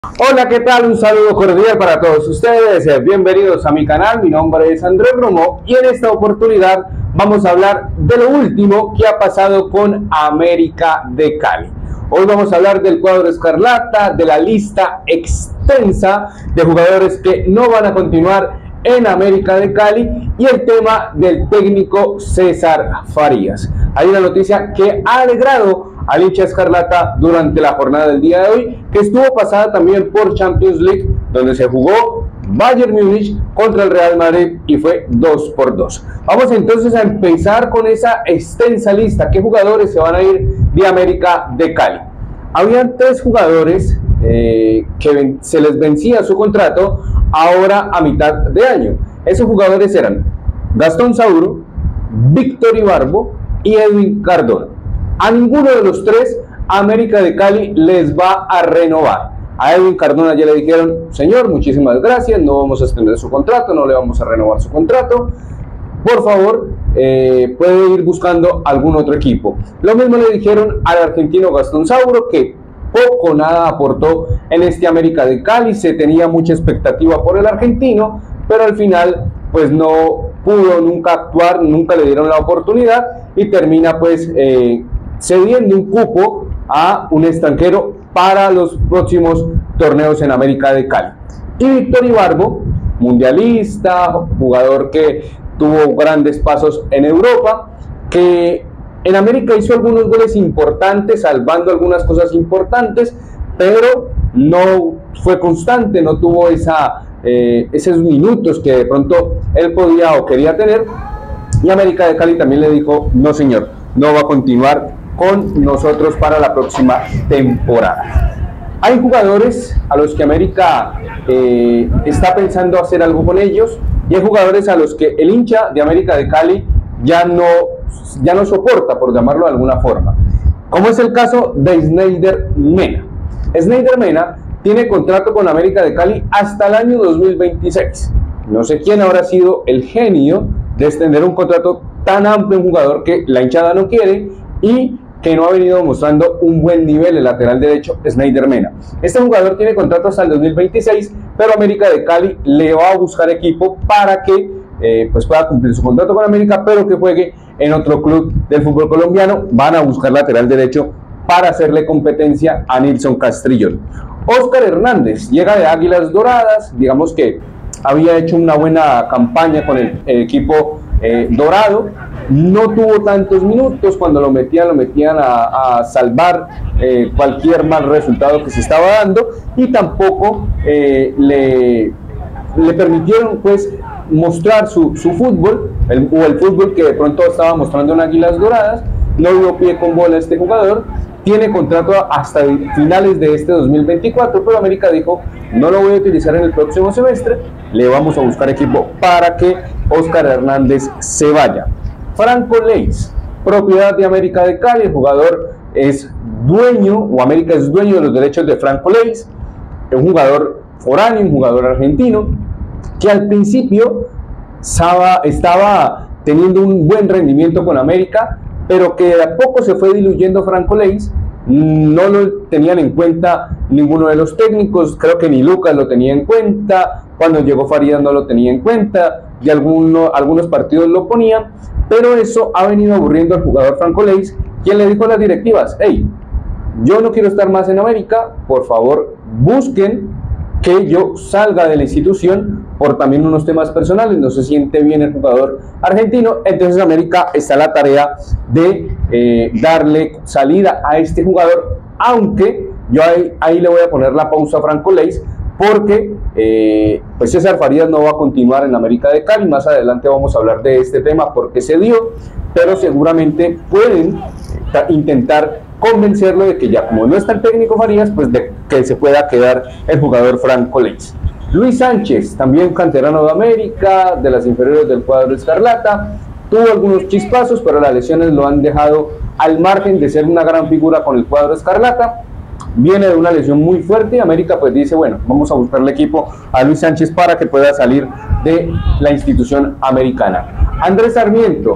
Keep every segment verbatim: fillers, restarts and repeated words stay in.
Hola, ¿qué tal? Un saludo cordial para todos ustedes. Bienvenidos a mi canal. Mi nombre es Andrés Romo y en esta oportunidad vamos a hablar de lo último que ha pasado con América de Cali. Hoy vamos a hablar del cuadro escarlata, de la lista extensa de jugadores que no van a continuar en América de Cali y el tema del técnico César Farías. Hay una noticia que ha alegrado al hincha escarlata durante la jornada del día de hoy, que estuvo pasada también por Champions League, donde se jugó Bayern Múnich contra el Real Madrid y fue dos por dos. Vamos entonces a empezar con esa extensa lista. ¿Qué jugadores se van a ir de América de Cali? Habían tres jugadores eh, que se les vencía su contrato ahora a mitad de año. Esos jugadores eran Gastón Sauro, Víctor Ibarbo y Edwin Cardona. A ninguno de los tres América de Cali les va a renovar. A Edwin Cardona ya le dijeron: señor, muchísimas gracias, no vamos a extender su contrato, no le vamos a renovar su contrato, por favor eh, puede ir buscando algún otro equipo. Lo mismo le dijeron al argentino Gastón Sauro, que poco nada aportó en este América de Cali. Se tenía mucha expectativa por el argentino, pero al final pues no pudo nunca actuar, nunca le dieron la oportunidad y termina pues eh, cediendo un cupo a un extranjero para los próximos torneos en América de Cali. Y Víctor Ibarbo, mundialista, jugador que tuvo grandes pasos en Europa, que en América hizo algunos goles importantes, salvando algunas cosas importantes, pero no fue constante, no tuvo esa, eh, esos minutos que de pronto él podía o quería tener, y América de Cali también le dijo: no señor, no va a continuar con nosotros para la próxima temporada. Hay jugadores a los que América eh, está pensando hacer algo con ellos, y hay jugadores a los que el hincha de América de Cali ya no, ya no soporta, por llamarlo de alguna forma, como es el caso de Snyder Mena. Snyder Mena tiene contrato con América de Cali hasta el año dos mil veintiséis. No sé quién habrá sido el genio de extender un contrato tan amplio a un jugador que la hinchada no quiere y que no ha venido mostrando un buen nivel. El lateral derecho, Snyder Mena. Este jugador tiene contrato hasta el dos mil veintiséis, pero América de Cali le va a buscar equipo para que eh, pues pueda cumplir su contrato con América, pero que juegue en otro club del fútbol colombiano. Van a buscar lateral derecho para hacerle competencia a Nilson Castrillón. Oscar Hernández llega de Águilas Doradas, digamos que había hecho una buena campaña con el, el equipo eh, dorado. No tuvo tantos minutos, cuando lo metían, lo metían a, a salvar eh, cualquier mal resultado que se estaba dando, y tampoco eh, le, le permitieron pues mostrar su, su fútbol, el, o el fútbol que de pronto estaba mostrando en Águilas Doradas. No dio pie con bola este jugador. Tiene contrato hasta finales de este dos mil veinticuatro, pero América dijo: no lo voy a utilizar en el próximo semestre, le vamos a buscar equipo para que Oscar Hernández se vaya. Franco Leis, propiedad de América de Cali. El jugador es dueño, o América es dueño de los derechos de Franco Leis, un jugador foráneo, un jugador argentino, que al principio estaba, estaba teniendo un buen rendimiento con América, pero que de a poco se fue diluyendo Franco Leis. No lo tenían en cuenta ninguno de los técnicos, creo que ni Lucas lo tenía en cuenta, cuando llegó Farías no lo tenía en cuenta, y alguno, algunos partidos lo ponían, pero eso ha venido aburriendo al jugador Franco Leis, quien le dijo a las directivas: hey, yo no quiero estar más en América, por favor busquen que yo salga de la institución por también unos temas personales. No se siente bien el jugador argentino. Entonces América está en la tarea de eh, darle salida a este jugador, aunque yo ahí, ahí le voy a poner la pausa a Franco Leis, porque eh, pues César Farías no va a continuar en América de Cali. Más adelante vamos a hablar de este tema, porque se dio, pero seguramente pueden eh, intentar convencerlo de que ya como no está el técnico Farías, pues de que se pueda quedar el jugador Franco Leis. Luis Sánchez, también canterano de América, de las inferiores del cuadro escarlata, tuvo algunos chispazos, pero las lesiones lo han dejado al margen de ser una gran figura con el cuadro escarlata. Viene de una lesión muy fuerte y América pues dice: bueno, vamos a buscarle equipo a Luis Sánchez para que pueda salir de la institución americana. Andrés Sarmiento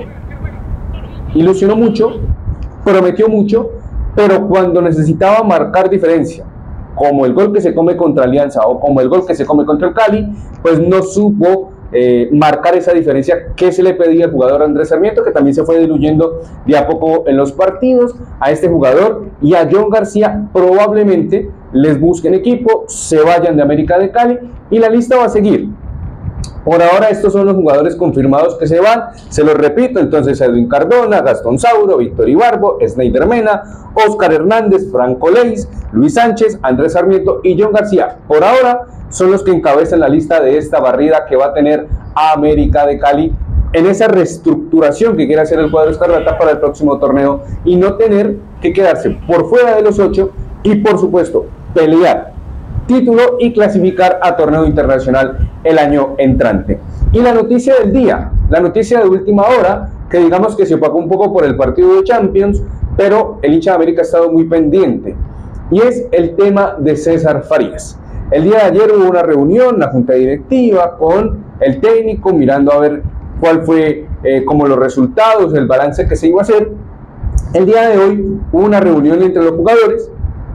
ilusionó mucho, prometió mucho, pero cuando necesitaba marcar diferencia, como el gol que se come contra Alianza o como el gol que se come contra el Cali, pues no supo eh, marcar esa diferencia que se le pedía al jugador Andrés Sarmiento, que también se fue diluyendo de a poco en los partidos. A este jugador y a John García probablemente les busquen equipo, se vayan de América de Cali y la lista va a seguir. Por ahora estos son los jugadores confirmados que se van, se los repito, entonces Edwin Cardona, Gastón Sauro, Víctor Ibarbo, Sneider Mena, Oscar Hernández, Franco Leis, Luis Sánchez, Andrés Sarmiento y John García. Por ahora son los que encabezan la lista de esta barrida que va a tener a América de Cali en esa reestructuración que quiere hacer el cuadro escarlata para el próximo torneo y no tener que quedarse por fuera de los ocho y por supuesto pelear título y clasificar a torneo internacional el año entrante. Y la noticia del día, la noticia de última hora, que digamos que se opacó un poco por el partido de Champions, pero el hincha de América ha estado muy pendiente, y es el tema de César Farías. El día de ayer hubo una reunión, la junta directiva, con el técnico, mirando a ver cuál fue eh, como los resultados, el balance que se iba a hacer. El día de hoy hubo una reunión entre los jugadores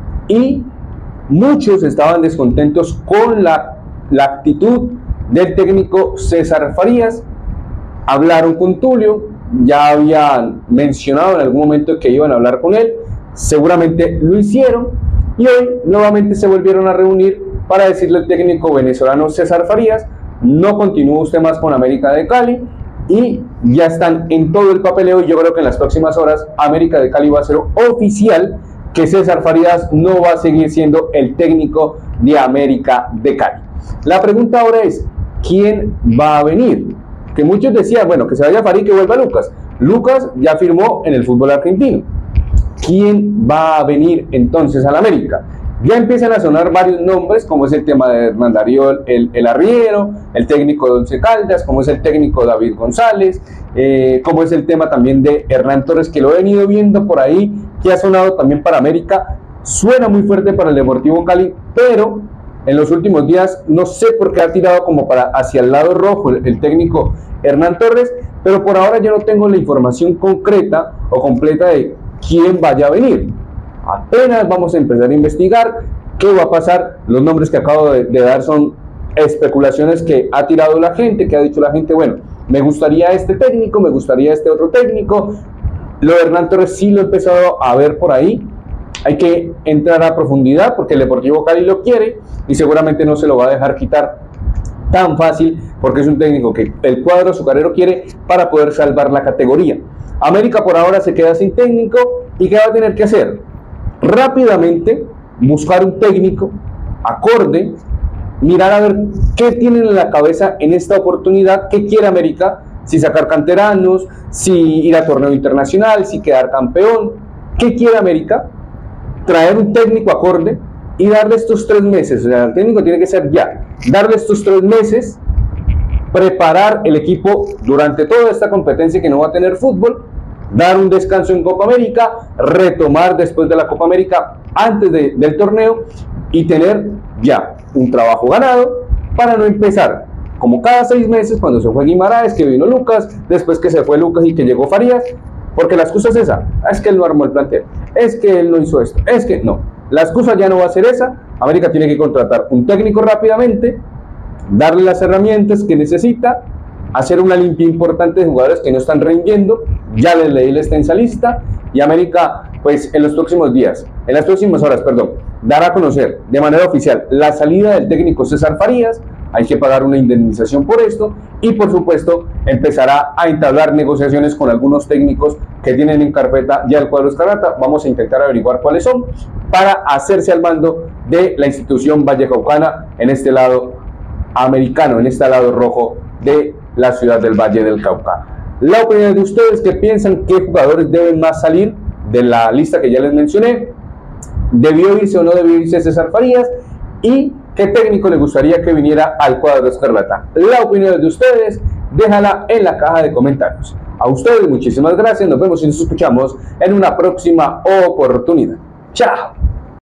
y muchos estaban descontentos con la, la actitud del técnico César Farías. Hablaron con Tulio, ya habían mencionado en algún momento que iban a hablar con él, seguramente lo hicieron y hoy nuevamente se volvieron a reunir para decirle al técnico venezolano César Farías: no continúa usted más con América de Cali, y ya están en todo el papeleo y yo creo que en las próximas horas América de Cali va a ser oficial que César Farías no va a seguir siendo el técnico de América de Cali. La pregunta ahora es, ¿quién va a venir? Que muchos decían, bueno, que se vaya Farías y que vuelva Lucas. Lucas ya firmó en el fútbol argentino. ¿Quién va a venir entonces al América? Ya empiezan a sonar varios nombres, como es el tema de Hernán Darío el, el Arriero, el técnico de Once Caldas, como es el técnico David González, eh, como es el tema también de Hernán Torres, que lo he venido viendo por ahí, que ha sonado también para América. Suena muy fuerte para el Deportivo Cali, pero en los últimos días no sé por qué ha tirado como para hacia el lado rojo el, el técnico Hernán Torres, pero por ahora yo no tengo la información concreta o completa de quién vaya a venir. Apenas vamos a empezar a investigar qué va a pasar. Los nombres que acabo de, de dar son especulaciones que ha tirado la gente, que ha dicho la gente, bueno, me gustaría este técnico, me gustaría este otro técnico. Lo de Hernán Torres sí lo he empezado a ver por ahí. Hay que entrar a profundidad porque el Deportivo Cali lo quiere y seguramente no se lo va a dejar quitar tan fácil, porque es un técnico que el cuadro azucarero quiere para poder salvar la categoría. América por ahora se queda sin técnico y ¿qué va a tener que hacer? Rápidamente buscar un técnico acorde, mirar a ver qué tienen en la cabeza en esta oportunidad, qué quiere América, si sacar canteranos, si ir a torneo internacional, si quedar campeón, qué quiere América, traer un técnico acorde y darle estos tres meses, o sea, el técnico tiene que ser ya, darle estos tres meses, preparar el equipo durante toda esta competencia que no va a tener fútbol, dar un descanso en Copa América, retomar después de la Copa América antes de, del torneo y tener ya un trabajo ganado para no empezar como cada seis meses cuando se fue Guimaraes, que vino Lucas, después que se fue Lucas y que llegó Farías, porque la excusa es esa, es que él no armó el plantel, es que él no hizo esto, es que no, la excusa ya no va a ser esa. América tiene que contratar un técnico rápidamente, darle las herramientas que necesita, hacer una limpia importante de jugadores que no están rindiendo. Ya les leí la extensa lista y América, pues en los próximos días, en las próximas horas, perdón, dará a conocer de manera oficial la salida del técnico César Farías. Hay que pagar una indemnización por esto y por supuesto empezará a entablar negociaciones con algunos técnicos que tienen en carpeta ya el cuadro escarlata. Vamos a intentar averiguar cuáles son para hacerse al mando de la institución vallecaucana en este lado americano, en este lado rojo de la ciudad del Valle del Cauca. La opinión de ustedes, que piensan qué jugadores deben más salir de la lista que ya les mencioné, debió irse o no debió irse César Farías, y qué técnico le gustaría que viniera al cuadro escarlata. La opinión de ustedes, déjala en la caja de comentarios. A ustedes muchísimas gracias, nos vemos y nos escuchamos en una próxima oportunidad. Chao.